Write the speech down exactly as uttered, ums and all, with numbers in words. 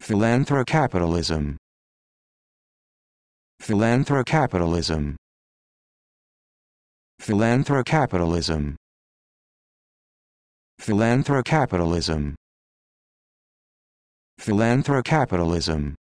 Philanthrocapitalism. Philanthrocapitalism. Philanthrocapitalism. Philanthrocapitalism. Philanthrocapitalism.